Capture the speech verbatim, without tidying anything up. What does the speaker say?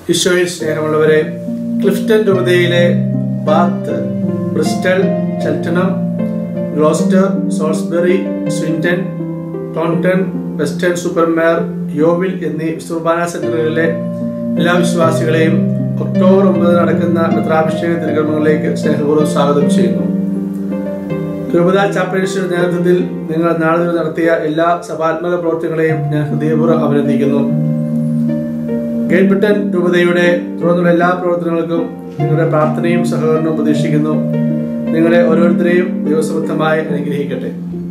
ഈശോയിൽ സ്നേഹമുള്ളവരെ, ക്ലിഫ്റ്റൺ രൂപതയിലെ Bath, Bristol, Cheltenham, Gloucester, Salisbury, Swindon, Taunton, Weston super Mare, Yeovil എന്നീ കുർബാന സെന്ററുകളിലെ എല്ലാ വിശ്വാസികളെയും ഒക്ടോബർ ഒമ്പത് നടക്കുന്ന മിത്രാഭിഷേക തിരുക്കർമ്മങ്ങളിലേക്ക് സ്നേഹപൂർവ്വം സ്വാഗതം ചെയ്യുന്നു. രൂപതാ ചാപ്പലിന്റെ നേതൃത്വത്തിൽ നിങ്ങൾ നാളെ നടത്തിയ എല്ലാ സഭാത്മക പ്രവർത്തനങ്ങളെയും ഞാൻ ഹൃദയപൂർവ്വം അഭിനന്ദിക്കുന്നു. ഗ്രേറ്റ് ബ്രിട്ടൻ രൂപതയുടെ തുടർന്നുള്ള എല്ലാ പ്രവർത്തനങ്ങൾക്കും നിങ്ങളുടെ പ്രാർത്ഥനയും സഹകരണവും പ്രതീക്ഷിക്കുന്നു. നിങ്ങളെ ഓരോരുത്തരെയും ദൈവസമൃദ്ധമായി അനുഗ്രഹിക്കട്ടെ.